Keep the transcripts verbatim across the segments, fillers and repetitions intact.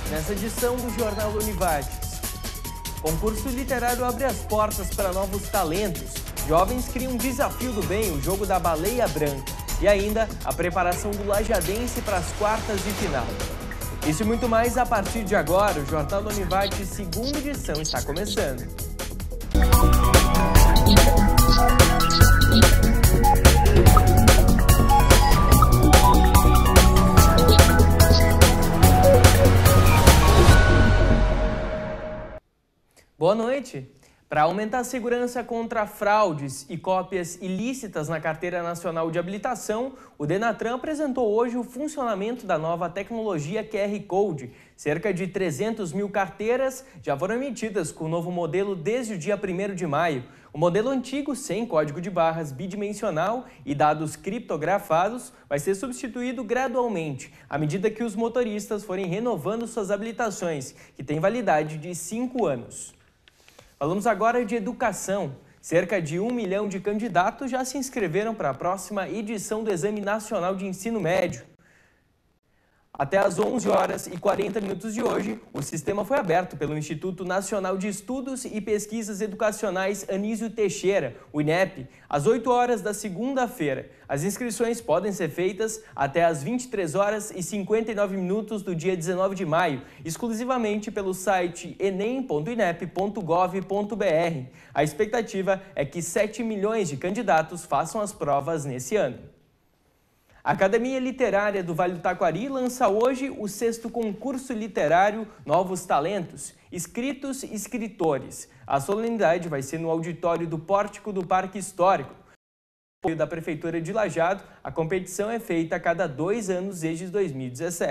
nessa edição do Jornal Univates. Concurso literário abre as portas para novos talentos. Jovens criam um desafio do bem, o jogo da baleia branca. E ainda a preparação do lajadense para as quartas de final. Isso e muito mais a partir de agora. O Jornal Univates, segunda edição, está começando. Boa noite! Para aumentar a segurança contra fraudes e cópias ilícitas na Carteira Nacional de Habilitação, o Denatran apresentou hoje o funcionamento da nova tecnologia Q R Code. Cerca de trezentas mil carteiras já foram emitidas com o novo modelo desde o dia primeiro de maio. O modelo antigo, sem código de barras bidimensional e dados criptografados, vai ser substituído gradualmente, à medida que os motoristas forem renovando suas habilitações, que têm validade de cinco anos. Falamos agora de educação. Cerca de um milhão de candidatos já se inscreveram para a próxima edição do Exame Nacional de Ensino Médio. Até às onze horas e quarenta minutos de hoje, o sistema foi aberto pelo Instituto Nacional de Estudos e Pesquisas Educacionais Anísio Teixeira, o INEP, às oito horas da segunda-feira. As inscrições podem ser feitas até às vinte e três horas e cinquenta e nove minutos do dia dezenove de maio, exclusivamente pelo site enem ponto inep ponto gov ponto br. A expectativa é que sete milhões de candidatos façam as provas nesse ano. A Academia Literária do Vale do Taquari lança hoje o sexto concurso literário Novos Talentos, Escritos e Escritores. A solenidade vai ser no auditório do Pórtico do Parque Histórico. Com apoio da Prefeitura de Lajeado, a competição é feita a cada dois anos desde dois mil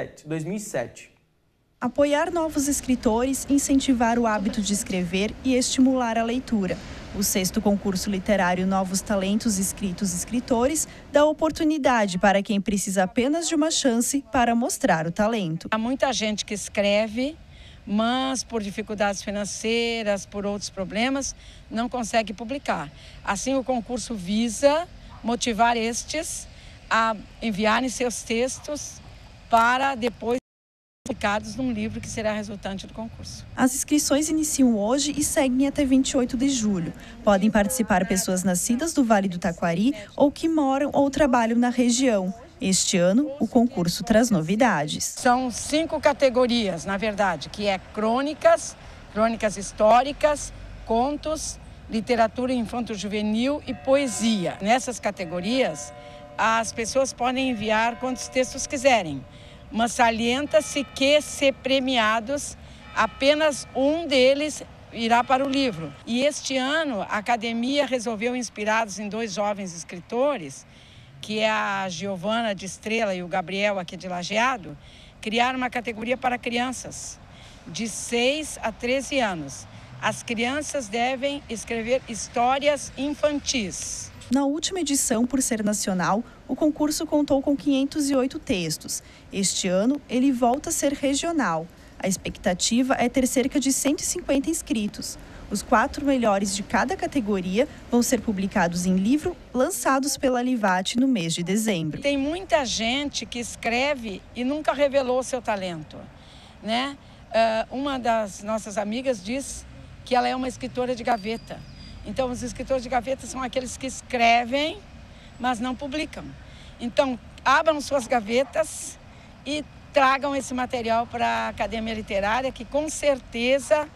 e sete. Apoiar novos escritores, incentivar o hábito de escrever e estimular a leitura. O sexto concurso literário Novos Talentos Escritos e Escritores dá oportunidade para quem precisa apenas de uma chance para mostrar o talento. Há muita gente que escreve, mas por dificuldades financeiras, por outros problemas, não consegue publicar. Assim, o concurso visa motivar estes a enviarem seus textos para depois publicados num livro que será resultante do concurso. As inscrições iniciam hoje e seguem até vinte e oito de julho. Podem participar pessoas nascidas do Vale do Taquari ou que moram ou trabalham na região. Este ano, o concurso traz novidades. São cinco categorias, na verdade, que é crônicas, crônicas históricas, contos, literatura infanto-juvenil e poesia. Nessas categorias, as pessoas podem enviar quantos textos quiserem. Mas salienta-se que, se premiados, apenas um deles irá para o livro. E este ano, a Academia resolveu, inspirados em dois jovens escritores, que é a Giovana de Estrela e o Gabriel aqui de Lajeado, criar uma categoria para crianças de seis a treze anos. As crianças devem escrever histórias infantis. Na última edição, por ser nacional, o concurso contou com quinhentos e oito textos. Este ano, ele volta a ser regional. A expectativa é ter cerca de cento e cinquenta inscritos. Os quatro melhores de cada categoria vão ser publicados em livro lançados pela Livate no mês de dezembro. Tem muita gente que escreve e nunca revelou seu talento, né? Uh, uma das nossas amigas diz que ela é uma escritora de gaveta. Então, os escritores de gaveta são aqueles que escrevem, mas não publicam. Então, abram suas gavetas e tragam esse material para a Academia Literária, que com certeza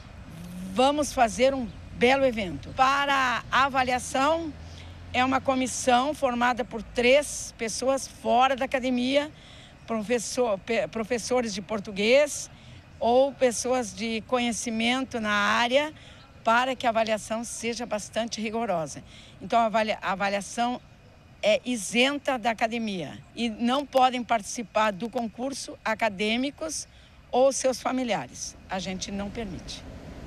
vamos fazer um belo evento. Para a avaliação, é uma comissão formada por três pessoas fora da academia, professor, professores de português ou pessoas de conhecimento na área, para que a avaliação seja bastante rigorosa. Então, a avaliação é isenta da academia e não podem participar do concurso acadêmicos ou seus familiares. A gente não permite.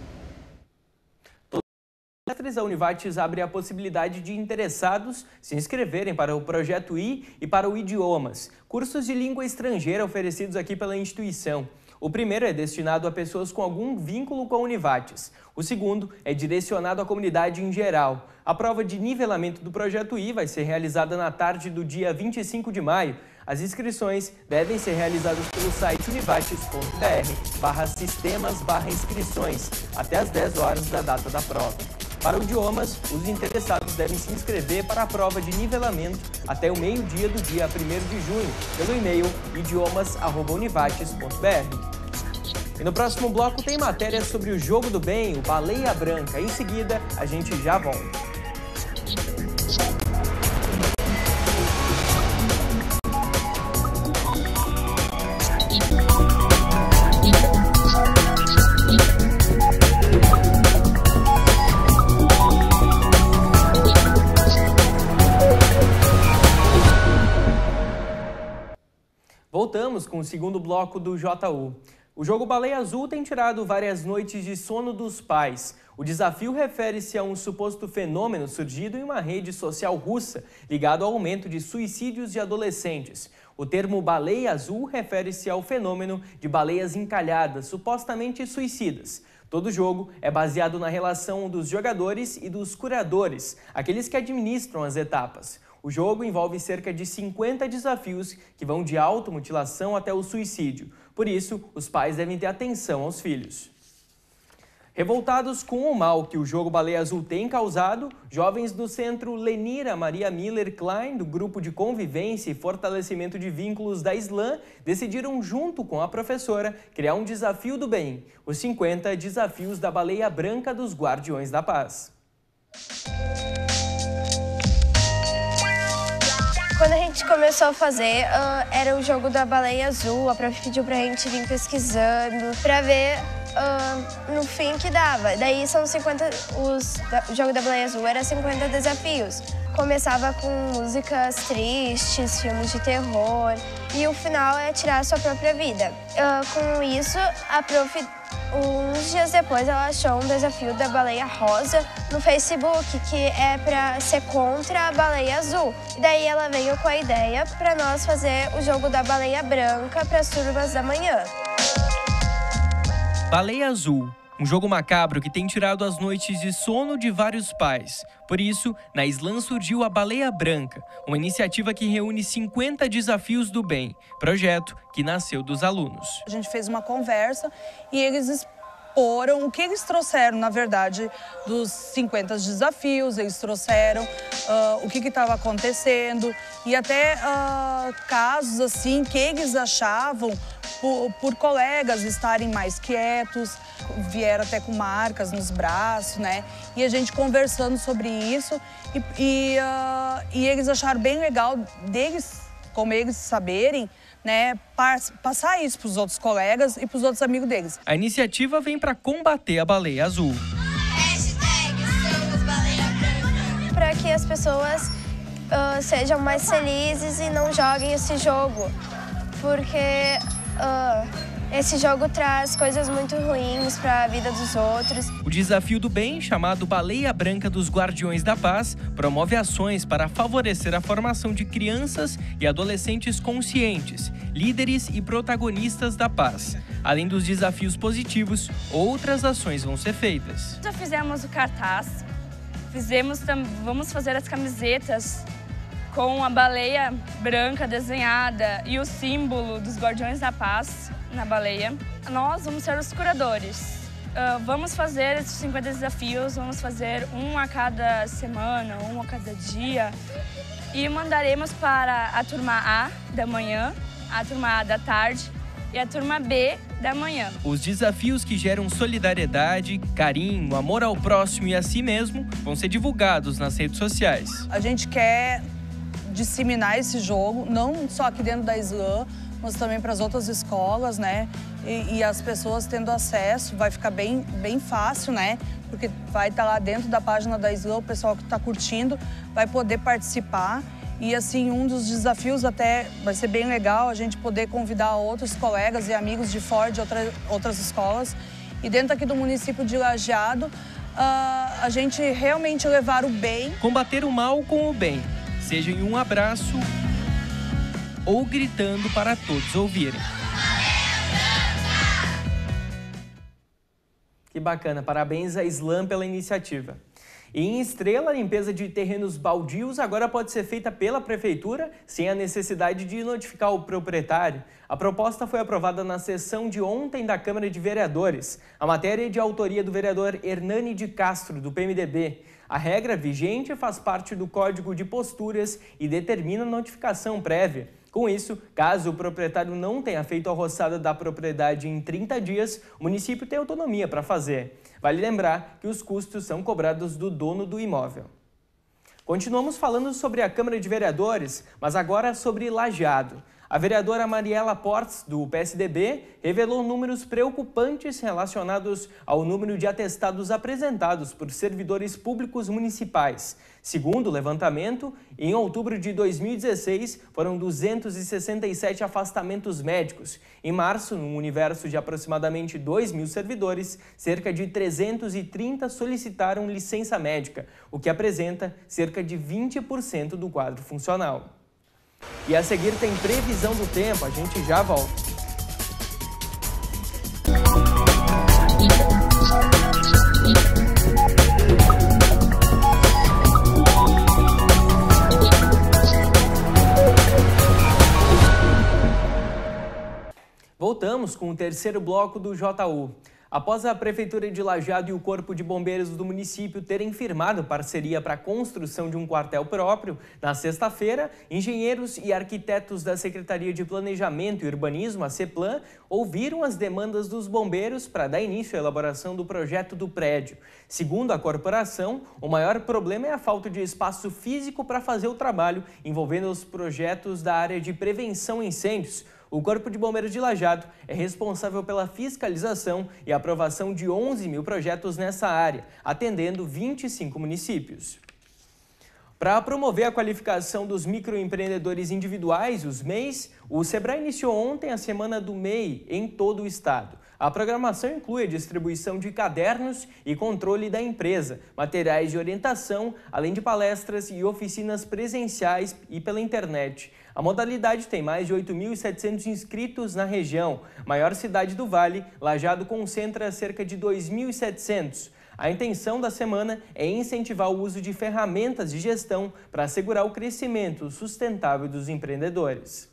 A Univates abre a possibilidade de interessados se inscreverem para o Projeto I e para o Idiomas, cursos de língua estrangeira oferecidos aqui pela instituição. O primeiro é destinado a pessoas com algum vínculo com a Univates. O segundo é direcionado à comunidade em geral. A prova de nivelamento do Projeto I vai ser realizada na tarde do dia vinte e cinco de maio. As inscrições devem ser realizadas pelo site univates ponto br barra sistemas barra inscrições até às dez horas da data da prova. Para o idiomas, os interessados devem se inscrever para a prova de nivelamento até o meio-dia do dia primeiro de junho, pelo e-mail idiomas arroba univates ponto br. E no próximo bloco tem matéria sobre o jogo do bem, o Baleia Branca. Em seguida, a gente já volta. Voltamos com o segundo bloco do J U. O jogo Baleia Azul tem tirado várias noites de sono dos pais. O desafio refere-se a um suposto fenômeno surgido em uma rede social russa, ligado ao aumento de suicídios de adolescentes. O termo baleia azul refere-se ao fenômeno de baleias encalhadas, supostamente suicidas. Todo jogo é baseado na relação dos jogadores e dos curadores, aqueles que administram as etapas. O jogo envolve cerca de cinquenta desafios que vão de automutilação até o suicídio. Por isso, os pais devem ter atenção aos filhos. Revoltados com o mal que o jogo Baleia Azul tem causado, jovens do Centro Lenira Maria Miller Klein, do Grupo de Convivência e Fortalecimento de Vínculos da Islã, decidiram, junto com a professora, criar um desafio do bem, os cinquenta Desafios da Baleia Branca dos Guardiões da Paz. Quando a gente começou a fazer, uh, era o jogo da Baleia Azul, a prof pediu pra gente vir pesquisando, pra ver uh, no fim que dava. Daí são cinquenta, os, o jogo da Baleia Azul era cinquenta desafios. Começava com músicas tristes, filmes de terror, e o final é tirar a sua própria vida. Uh, com isso, a prof, uns dias depois, ela achou um desafio da Baleia Rosa no Facebook, que é para ser contra a Baleia Azul. E daí ela veio com a ideia para nós fazer o jogo da Baleia Branca para as turmas da manhã. Baleia Azul, um jogo macabro que tem tirado as noites de sono de vários pais. Por isso, na Islã surgiu a Baleia Branca, uma iniciativa que reúne cinquenta desafios do bem, projeto que nasceu dos alunos. A gente fez uma conversa e eles exporam o que eles trouxeram, na verdade, dos cinquenta desafios. Eles trouxeram uh, o que estava acontecendo e até uh, casos assim que eles achavam por, por colegas estarem mais quietos, vieram até com marcas nos braços, né? E a gente conversando sobre isso e, e, uh, e eles acharam bem legal deles, como eles saberem, né, passar isso para os outros colegas e para os outros amigos deles. A iniciativa vem para combater a baleia azul. Para que as pessoas uh, sejam mais felizes e não joguem esse jogo, porque uh, esse jogo traz coisas muito ruins para a vida dos outros. O desafio do bem, chamado Baleia Branca dos Guardiões da Paz, promove ações para favorecer a formação de crianças e adolescentes conscientes, líderes e protagonistas da paz. Além dos desafios positivos, outras ações vão ser feitas. Já fizemos o cartaz, fizemos, vamos fazer as camisetas com a baleia branca desenhada e o símbolo dos Guardiões da Paz na baleia. Nós vamos ser os curadores. Uh, vamos fazer esses cinquenta desafios, vamos fazer um a cada semana, um a cada dia. E mandaremos para a turma A da manhã, a turma A da tarde e a turma B da manhã. Os desafios que geram solidariedade, carinho, amor ao próximo e a si mesmo vão ser divulgados nas redes sociais. A gente quer disseminar esse jogo, não só aqui dentro da Islã, mas também para as outras escolas, né? E, e as pessoas tendo acesso, vai ficar bem, bem fácil, né? Porque vai estar lá dentro da página da Islã, o pessoal que está curtindo vai poder participar. E assim, um dos desafios até vai ser bem legal a gente poder convidar outros colegas e amigos de fora, de outra, outras escolas. E dentro aqui do município de Lajeado, uh, a gente realmente levar o bem. Combater o mal com o bem, seja em um abraço ou gritando para todos ouvirem. Que bacana, parabéns à Islã pela iniciativa. E em Estrela, a limpeza de terrenos baldios agora pode ser feita pela Prefeitura sem a necessidade de notificar o proprietário. A proposta foi aprovada na sessão de ontem da Câmara de Vereadores. A matéria é de autoria do vereador Hernani de Castro, do P M D B. A regra vigente faz parte do Código de Posturas e determina notificação prévia. Com isso, caso o proprietário não tenha feito a roçada da propriedade em trinta dias, o município tem autonomia para fazer. Vale lembrar que os custos são cobrados do dono do imóvel. Continuamos falando sobre a Câmara de Vereadores, mas agora sobre Lajeado. A vereadora Mariela Portes, do P S D B, revelou números preocupantes relacionados ao número de atestados apresentados por servidores públicos municipais. Segundo o levantamento, em outubro de dois mil e dezesseis, foram duzentos e sessenta e sete afastamentos médicos. Em março, num universo de aproximadamente dois mil servidores, cerca de trezentos e trinta solicitaram licença médica, o que apresenta cerca de vinte por cento do quadro funcional. E a seguir tem previsão do tempo, a gente já volta. Voltamos com o terceiro bloco do J U. Após a Prefeitura de Lajeado e o Corpo de Bombeiros do município terem firmado parceria para a construção de um quartel próprio, na sexta-feira, engenheiros e arquitetos da Secretaria de Planejamento e Urbanismo, a CEPLAN, ouviram as demandas dos bombeiros para dar início à elaboração do projeto do prédio. Segundo a corporação, o maior problema é a falta de espaço físico para fazer o trabalho, envolvendo os projetos da área de prevenção a incêndios. O Corpo de Bombeiros de Lajeado é responsável pela fiscalização e aprovação de onze mil projetos nessa área, atendendo vinte e cinco municípios. Para promover a qualificação dos microempreendedores individuais, os M E Is, o Sebrae iniciou ontem a Semana do M E I em todo o estado. A programação inclui a distribuição de cadernos e controle da empresa, materiais de orientação, além de palestras e oficinas presenciais e pela internet. A modalidade tem mais de oito mil e setecentos inscritos na região. Maior cidade do Vale, Lajeado concentra cerca de dois mil e setecentos. A intenção da semana é incentivar o uso de ferramentas de gestão para assegurar o crescimento sustentável dos empreendedores.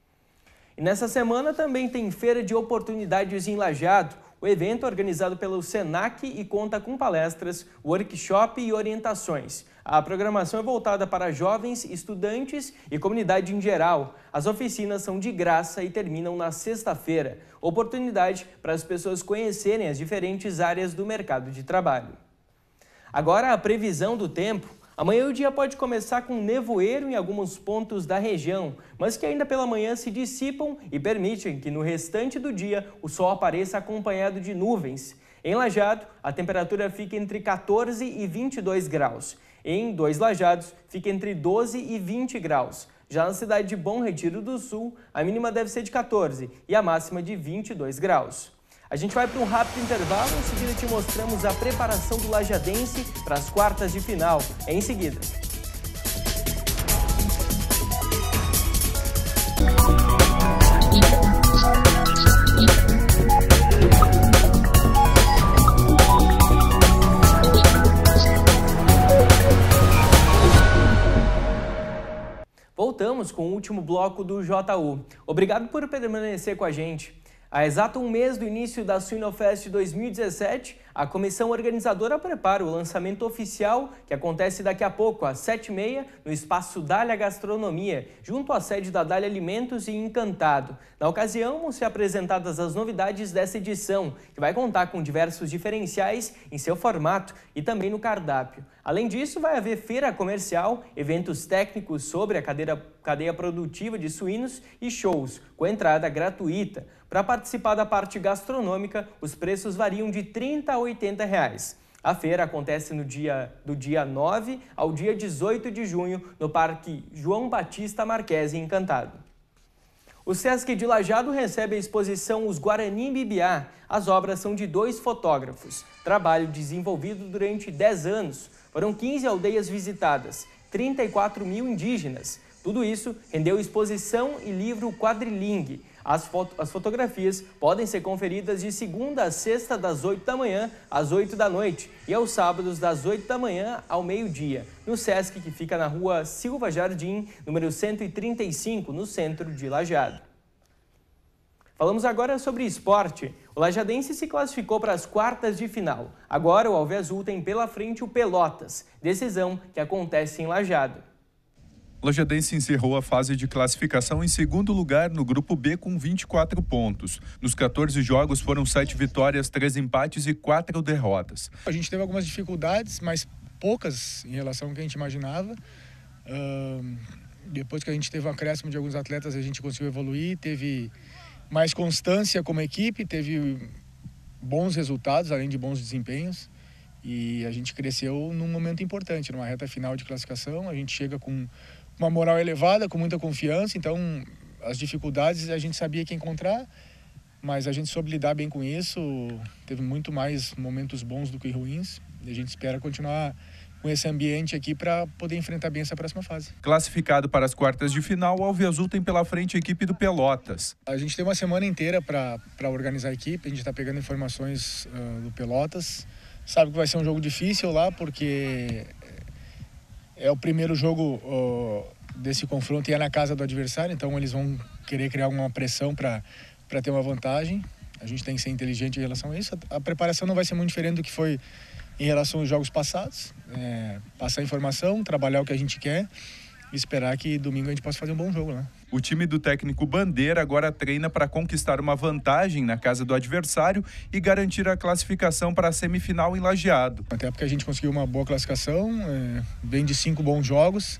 E nessa semana também tem Feira de Oportunidades em Lajeado. O evento é organizado pelo Senac e conta com palestras, workshop e orientações. A programação é voltada para jovens, estudantes e comunidade em geral. As oficinas são de graça e terminam na sexta-feira. Oportunidade para as pessoas conhecerem as diferentes áreas do mercado de trabalho. Agora a previsão do tempo. Amanhã o dia pode começar com nevoeiro em alguns pontos da região, mas que ainda pela manhã se dissipam e permitem que no restante do dia o sol apareça acompanhado de nuvens. Em Lajeado, a temperatura fica entre quatorze e vinte e dois graus. Em Dois Lajados, fica entre doze e vinte graus. Já na cidade de Bom Retiro do Sul, a mínima deve ser de quatorze e a máxima de vinte e dois graus. A gente vai para um rápido intervalo, em seguida te mostramos a preparação do lajadense para as quartas de final. É em seguida. Voltamos com o último bloco do J U. Obrigado por permanecer com a gente. Há exato um mês do início da Suinofest dois mil e dezessete, a comissão organizadora prepara o lançamento oficial, que acontece daqui a pouco, às sete e meia, no espaço Dália Gastronomia, junto à sede da Dália Alimentos e Encantado. Na ocasião, vão ser apresentadas as novidades dessa edição, que vai contar com diversos diferenciais em seu formato e também no cardápio. Além disso, vai haver feira comercial, eventos técnicos sobre a cadeira, cadeia produtiva de suínos e shows, com entrada gratuita. Para participar da parte gastronômica, os preços variam de trinta a oitenta reais. A feira acontece no dia, do dia nove ao dia dezoito de junho, no Parque João Batista Marquesi Encantado. O Sesc de Lajeado recebe a exposição Os Guarani Bibiá. As obras são de dois fotógrafos. Trabalho desenvolvido durante dez anos. Foram quinze aldeias visitadas, trinta e quatro mil indígenas. Tudo isso rendeu exposição e livro quadrilingue. As, foto as fotografias podem ser conferidas de segunda a sexta, das oito da manhã às oito da noite e aos sábados, das oito da manhã ao meio-dia, no Sesc, que fica na rua Silva Jardim, número cento e trinta e cinco, no centro de Lajeado. Falamos agora sobre esporte. O lajadense se classificou para as quartas de final. Agora o Alviazul tem pela frente o Pelotas, decisão que acontece em Lajeado. O lajadense encerrou a fase de classificação em segundo lugar no Grupo B com vinte e quatro pontos. Nos quatorze jogos foram sete vitórias, três empates e quatro derrotas. A gente teve algumas dificuldades, mas poucas em relação ao que a gente imaginava. Uh, depois que a gente teve um acréscimo de alguns atletas, a gente conseguiu evoluir, teve mais constância como equipe, teve bons resultados, além de bons desempenhos. E a gente cresceu num momento importante, numa reta final de classificação. A gente chega com uma moral elevada, com muita confiança. Então, as dificuldades a gente sabia que encontrar, mas a gente soube lidar bem com isso. Teve muito mais momentos bons do que ruins. E a gente espera continuar com esse ambiente aqui para poder enfrentar bem essa próxima fase. Classificado para as quartas de final, o Alviazul tem pela frente a equipe do Pelotas. A gente tem uma semana inteira para organizar a equipe, a gente está pegando informações uh, do Pelotas. Sabe que vai ser um jogo difícil lá, porque é o primeiro jogo uh, desse confronto e é na casa do adversário, então eles vão querer criar alguma pressão para para ter uma vantagem. A gente tem que ser inteligente em relação a isso. A, a preparação não vai ser muito diferente do que foi em relação aos jogos passados. É, passar informação, trabalhar o que a gente quer e esperar que domingo a gente possa fazer um bom jogo, né? O time do técnico Bandeira agora treina para conquistar uma vantagem na casa do adversário e garantir a classificação para a semifinal em Lajeado. Até porque a gente conseguiu uma boa classificação, é, vem de cinco bons jogos.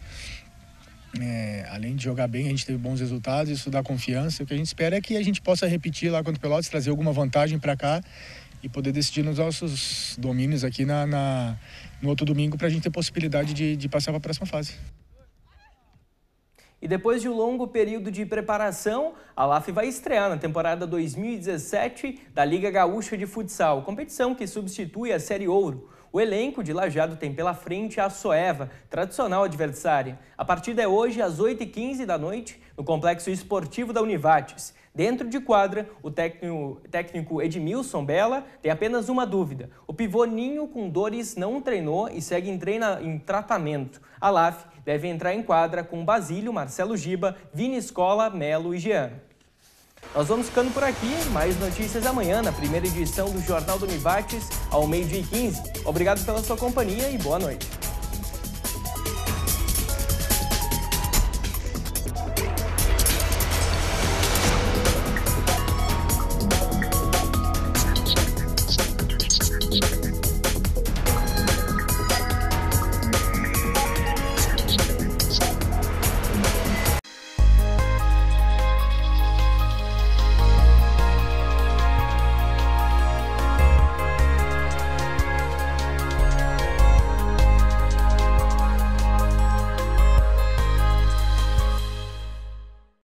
É, além de jogar bem, a gente teve bons resultados, isso dá confiança. O que a gente espera é que a gente possa repetir lá contra o Pelotas, trazer alguma vantagem para cá e poder decidir nos nossos domínios aqui na, na, no outro domingo para a gente ter possibilidade de, de passar para a próxima fase. E depois de um longo período de preparação, a L A F vai estrear na temporada dois mil e dezessete da Liga Gaúcha de Futsal, competição que substitui a Série Ouro. O elenco de Lajeado tem pela frente a Soeva, tradicional adversária. A partida é hoje às oito e quinze da noite, no Complexo Esportivo da Univates. Dentro de quadra, o técnico, técnico Edmilson Bella tem apenas uma dúvida. O pivô Ninho, com dores, não treinou e segue em, treina, em tratamento. A L A F deve entrar em quadra com Basílio, Marcelo Giba, Vini Escola, Melo e Jean. Nós vamos ficando por aqui. Mais notícias amanhã na primeira edição do Jornal do Univates, ao meio-dia e quinze. Obrigado pela sua companhia e boa noite.